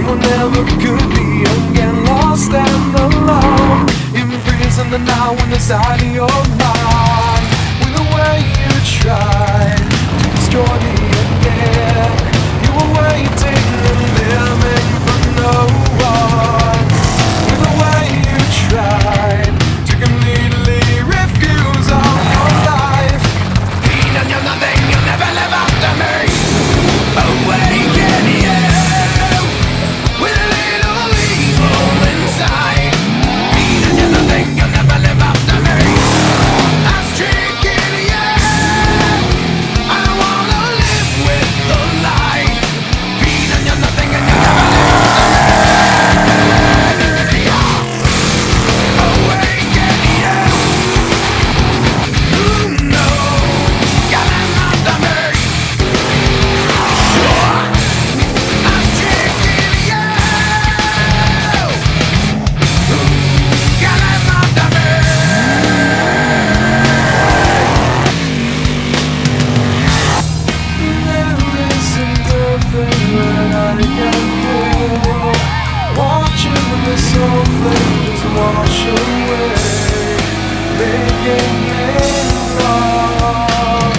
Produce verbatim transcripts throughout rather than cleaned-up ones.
someone never could be again. Lost and alone, imprisoned the now inside of your mind. With the way you tried to destroy me again, you were waiting and living for no one. With the way you tried to completely refuse all your life. Being on you're nothing, you'll never live after me. Awaken you with a little evil inside. Being on you're nothing, you'll never live after me. I'm tricking you. I don't wanna live with the lie. Being on you're nothing and you'll never live after me. Awaken you. Ooh, no, you're live after me. Wash away, making it wrong.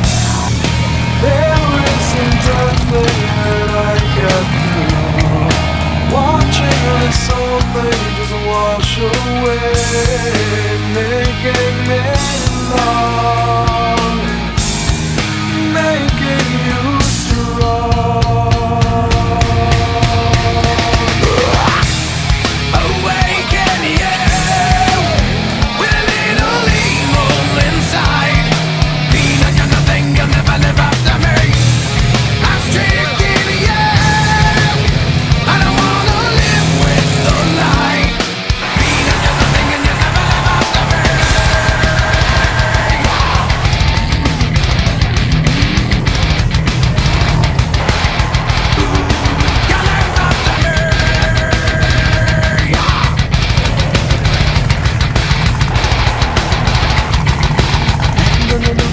There isn't a thing that I can do. Watching this whole thing just wash away, making it wrong, making you strong. No, no, no.